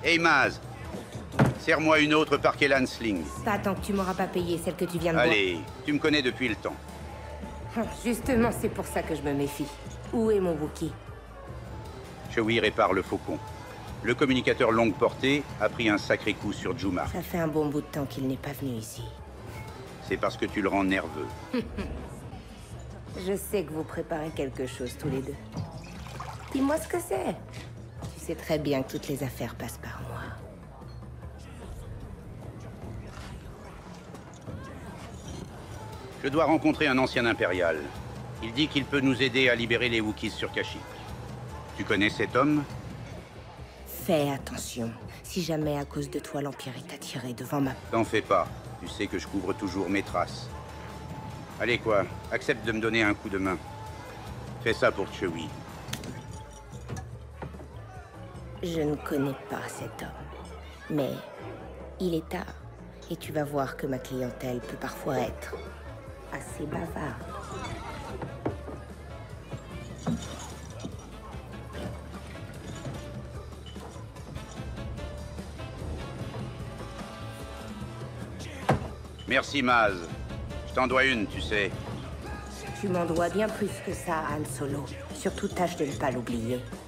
Hey Maz, serre-moi une autre par Kellan Sling. Pas tant que tu m'auras pas payé celle que tu viens de boire. Allez, tu me connais depuis le temps. Justement, c'est pour ça que je me méfie. Où est mon Wookie? Chewie répare le faucon. Le communicateur longue portée a pris un sacré coup sur Juma. Ça fait un bon bout de temps qu'il n'est pas venu ici. C'est parce que tu le rends nerveux. Je sais que vous préparez quelque chose tous les deux. Dis-moi ce que c'est. Tu sais très bien que toutes les affaires passent par moi. Je dois rencontrer un ancien impérial. Il dit qu'il peut nous aider à libérer les Wookiees sur Kashyyyk. Tu connais cet homme? Fais attention. Si jamais à cause de toi l'Empire est attiré devant ma... T'en fais pas. Tu sais que je couvre toujours mes traces. Allez quoi, accepte de me donner un coup de main. Fais ça pour Chewie. Je ne connais pas cet homme. Mais il est tard. Et tu vas voir que ma clientèle peut parfois être assez bavarde. Merci Maz. Je t'en dois une, tu sais. Tu m'en dois bien plus que ça, Han Solo. Surtout tâche de ne pas l'oublier.